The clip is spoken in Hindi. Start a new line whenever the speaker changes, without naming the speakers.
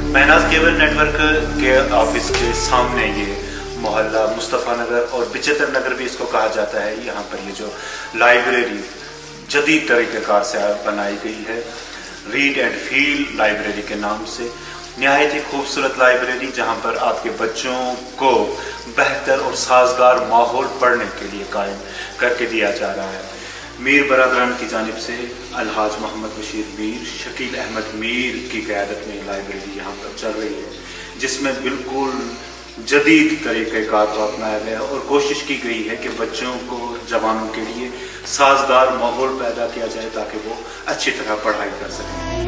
महनाज केबल नेटवर्क के ऑफिस के सामने ये मोहल्ला मुस्तफ़ा नगर और बचित्तर नगर भी इसको कहा जाता है। यहाँ पर ये जो लाइब्रेरी जदीद तरीक़ेकार से बनाई गई है, रीड एंड फील लाइब्रेरी के नाम से, नहायत ही खूबसूरत लाइब्रेरी जहाँ पर आपके बच्चों को बेहतर और साजगार माहौल पढ़ने के लिए कायम करके दिया जा रहा है। मीर बरादरान की जानिब से अलहाज मोहम्मद बशीर मीर, शकील अहमद मीर की क़यादत में लाइब्रेरी यहाँ पर चल रही है, जिसमें बिल्कुल जदीद तरीक़ेकार को अपनाया गया और कोशिश की गई है कि बच्चों को, जवानों के लिए साजगार माहौल पैदा किया जाए ताकि वो अच्छी तरह पढ़ाई कर सकें।